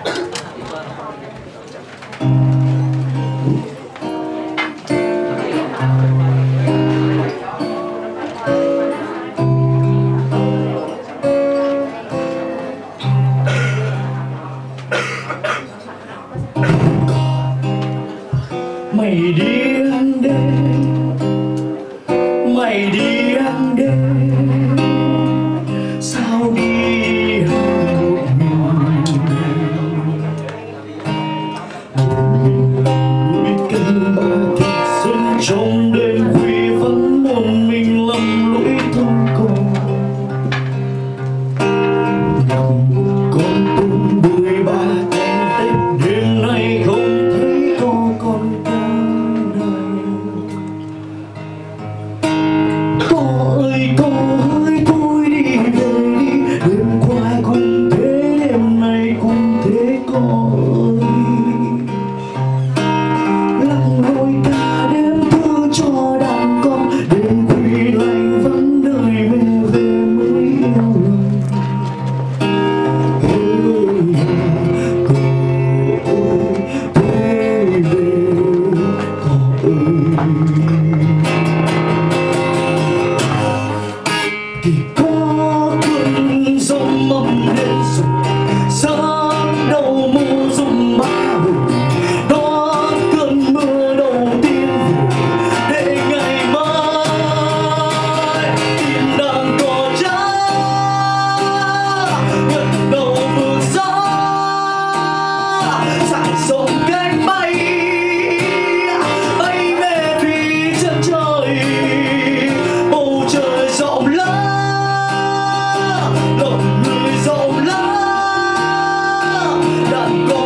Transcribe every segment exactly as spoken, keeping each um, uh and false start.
Mày đi ăn đêm, mày đi ăn đêm, sao đi ăn một mình? Núi cơn mưa thật xuân trong đêm khuya vẫn một mình lầm lũi thong cùng. Nhặt một con tôm bụi ba cánh Tết đêm nay không thấy có con cá. Cô ơi cô ơi thôi đi về đi, đêm qua cũng thế đêm nay cũng thế cô ơi. Lặng lội cả đêm thư cho đàn con, đêm khuya lạnh vẫn đợi mẹ về mới yêu lòng. Cô ơi thôi về cô ơi. Thì có cơn gió mầm lên rồi, sáng đầu mùa rụng má hồng. Đó cơn mưa đầu tiên để ngày mai tim đang cỏ trắng gần đầu mưa gió dải rộng cánh bay bay về phía chân trời. Bầu trời rộng lớn, lòng người rộng lớn, đàn con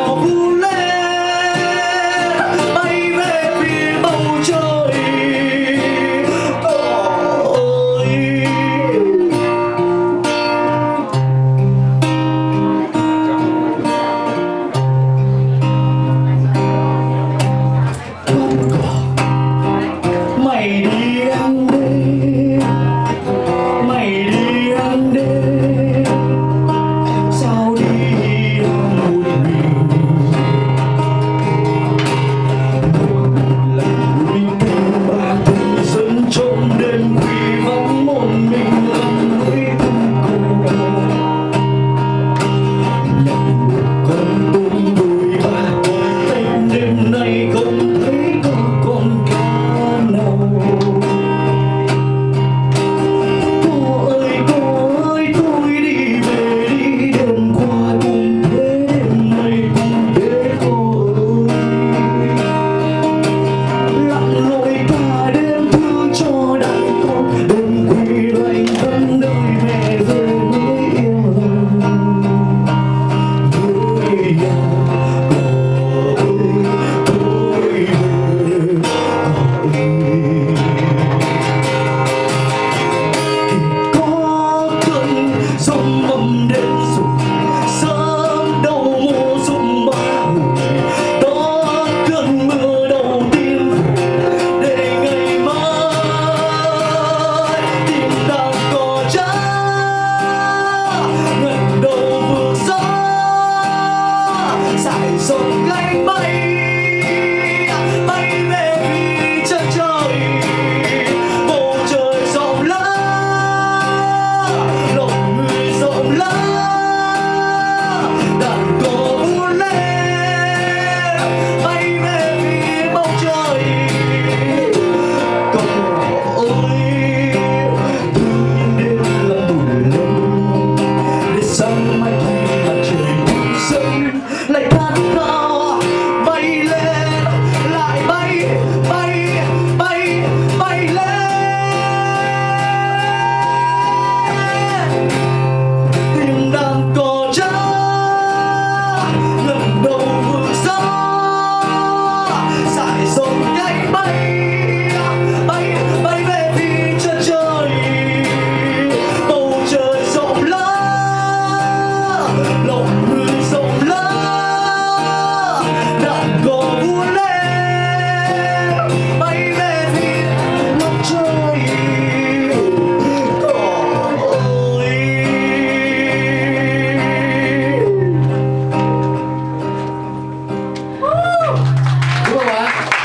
quá.